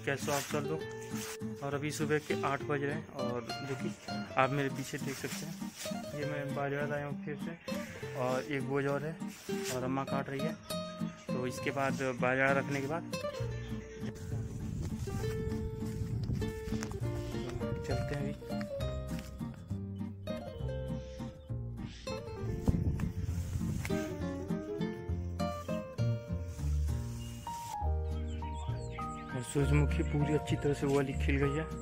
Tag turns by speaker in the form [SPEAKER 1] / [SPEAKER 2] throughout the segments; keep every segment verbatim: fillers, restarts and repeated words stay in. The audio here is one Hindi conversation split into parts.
[SPEAKER 1] कैसे आप सब लोग। और अभी सुबह के आठ बज रहे हैं और जो कि आप मेरे पीछे देख सकते हैं, ये मैं बाजार आया हूँ फिर से, और एक बोझ और है और अम्मा काट रही है। तो इसके बाद बाजार रखने के बाद चलते हैं। अभी और सूरजमुखी पूरी अच्छी तरह से वो वाली खिल गई है।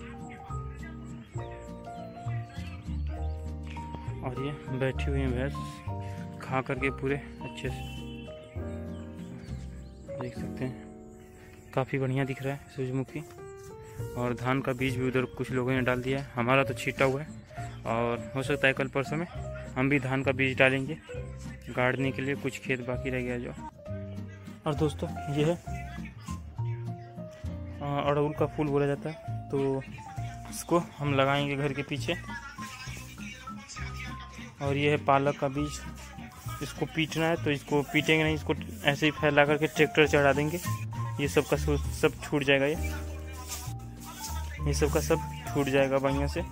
[SPEAKER 1] और ये बैठी हुई है भैंस खा करके पूरे अच्छे से, देख सकते हैं काफ़ी बढ़िया दिख रहा है सूरजमुखी। और धान का बीज भी उधर कुछ लोगों ने डाल दिया है, हमारा तो छीटा हुआ है और हो सकता है कल परसों में हम भी धान का बीज डालेंगे गाड़ने के लिए। कुछ खेत बाकी रह गया जो। और दोस्तों ये है अड़हुल का फूल बोला जाता है, तो इसको हम लगाएंगे घर के पीछे। और ये है पालक का बीज, इसको पीटना है तो इसको पीटेंगे नहीं, इसको ऐसे ही फैला करके ट्रैक्टर चढ़ा देंगे। ये सब का सब छूट जाएगा, ये ये सब का सब छूट जाएगा बढ़िया से।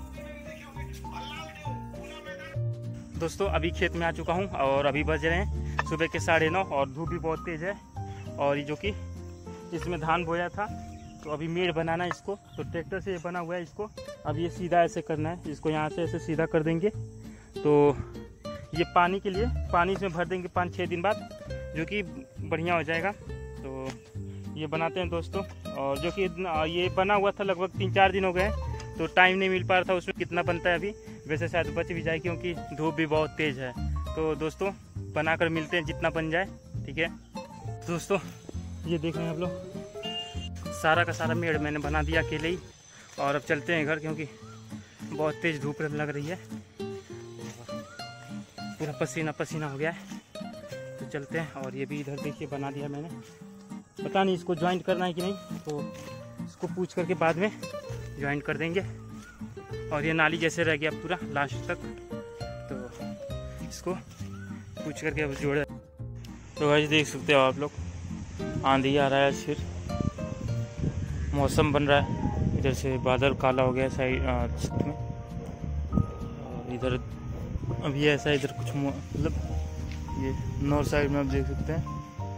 [SPEAKER 1] दोस्तों अभी खेत में आ चुका हूँ और अभी बज रहे हैं सुबह के साढ़े नौ और धूप भी बहुत तेज़ है। और ये जो कि इसमें धान बोया था तो अभी मेड़ बनाना है इसको, तो ट्रैक्टर से ये बना हुआ है। इसको अब ये सीधा ऐसे करना है, इसको यहाँ से ऐसे सीधा कर देंगे। तो ये पानी के लिए पानी इसमें भर देंगे पाँच छः दिन बाद, जो कि बढ़िया हो जाएगा। तो ये बनाते हैं दोस्तों। और जो कि ये बना हुआ था लगभग तीन चार दिन हो गए, तो टाइम नहीं मिल पा रहा था उसमें कितना बनता है अभी। वैसे शायद बच भी जाए क्योंकि धूप भी बहुत तेज़ है। तो दोस्तों बनाकर मिलते हैं जितना बन जाए, ठीक है। दोस्तों ये देख रहे हैं आप लोग, सारा का सारा मेड़ मैंने बना दिया अकेले ही। और अब चलते हैं घर क्योंकि बहुत तेज़ धूप लग रही है, पूरा पसीना पसीना हो गया है। तो चलते हैं। और ये भी इधर देखिए बना दिया मैंने, पता नहीं इसको ज्वाइंट करना है कि नहीं, तो इसको पूछ करके बाद में ज्वाइंट कर देंगे। और ये नाली जैसे रह गया पूरा लास्ट तक, तो इसको पूछ करके अब जोड़। तो गाइस देख सकते हो आप लोग, आंधी आ रहा है, फिर मौसम बन रहा है। इधर से बादल काला हो गया साइड में, और इधर अभी ऐसा इधर कुछ मतलब ये नॉर्थ साइड में आप देख सकते हैं,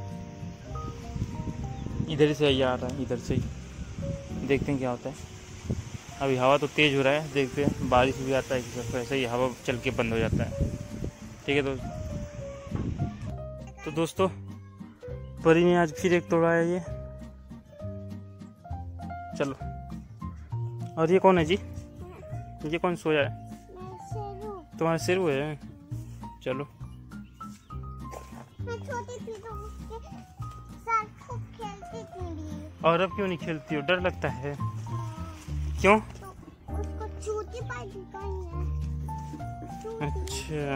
[SPEAKER 1] इधर से ही आ रहा है, इधर से ही। देखते हैं क्या होता है। अभी हवा तो तेज़ हो रहा है, देखते हैं बारिश भी आता है कि ऐसे ही हवा चल के बंद हो जाता है, ठीक है दोस्तों। तो दोस्तों परी ने आज फिर एक तोड़ा है ये, चलो। और ये कौन है जी, ये कौन सोया है? तुम्हारा शेरू है, चलो।
[SPEAKER 2] मैं छोटी थी तो उसके साथ खूब खेलती थी।
[SPEAKER 1] और अब क्यों नहीं खेलती हो, डर लगता है? क्यों?
[SPEAKER 2] तो उसको छूटी पाई है।
[SPEAKER 1] अच्छा,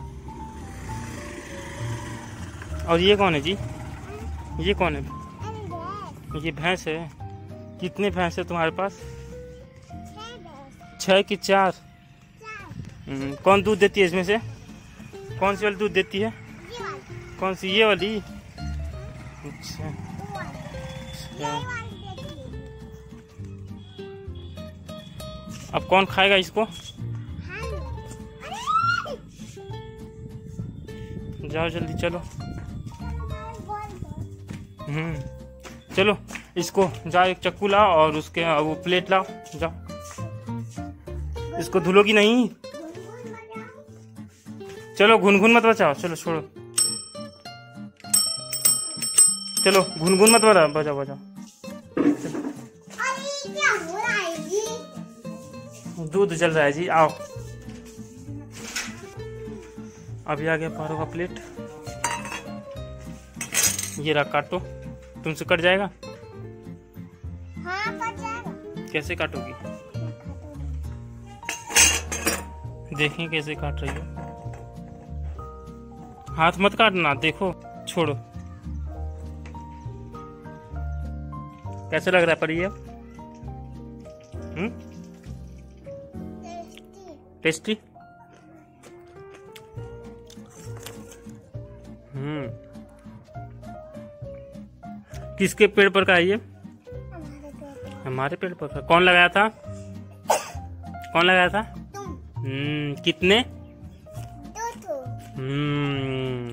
[SPEAKER 1] और ये कौन है जी, ये कौन है? ये भैंस है। कितने भैंस है तुम्हारे पास? छह कि चार? कौन दूध देती है इसमें से? कौन सी वाली दूध देती है? कौन सी, ये वाली? अच्छा, अच्छा। अब कौन खाएगा इसको? जाओ जल्दी चलो। हम्म चलो, इसको जाओ एक चक्कू लाओ और उसके वो प्लेट लाओ, जाओ। इसको धुलोगी नहीं, चलो घुन घुन मत बचाओ, चलो छोड़ो, चलो घुन घुन मत बजाओ, बजाओ बजाओ। दूध जल रहा है जी, आओ। अभी आ गया पारो का प्लेट, ये रहा, काटो। तुमसे कट जाएगा?
[SPEAKER 2] हाँ कट जाएगा।
[SPEAKER 1] कैसे काटोगी? देखें कैसे काट रही हो, हाथ मत काटना, देखो, छोड़ो। कैसे लग रहा है पर ये? हम्म टेस्टी। हम्म किसके पेड़ पर का है ये? तुम्हारे पेड़ पर कौन लगाया था? कौन लगाया था?
[SPEAKER 2] तुम।
[SPEAKER 1] हम्म, कितने?
[SPEAKER 2] दो ठो।
[SPEAKER 1] हम्म,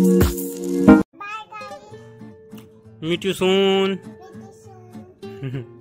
[SPEAKER 2] bye guys.
[SPEAKER 1] Meet you soon.
[SPEAKER 2] Meet you soon.